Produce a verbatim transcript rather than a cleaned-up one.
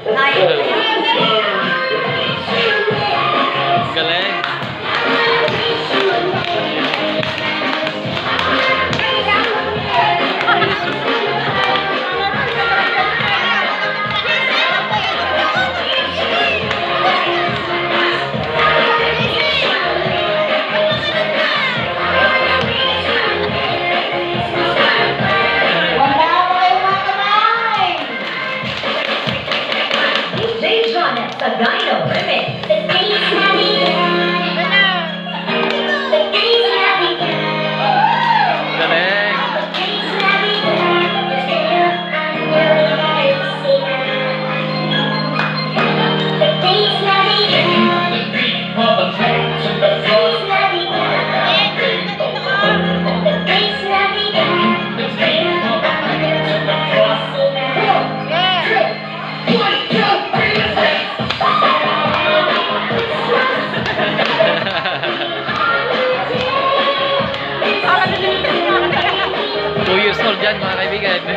Galing. The Dino Remix. The day's not begun. The day's not begun. Galing. The day's not begun. Still under the sea. The day's not begun. The beat of the tanks and the day's not begun. The day's not begun. The beat of the tanks and the frost. One, two, three, four. Two years old yan mga kaibigan.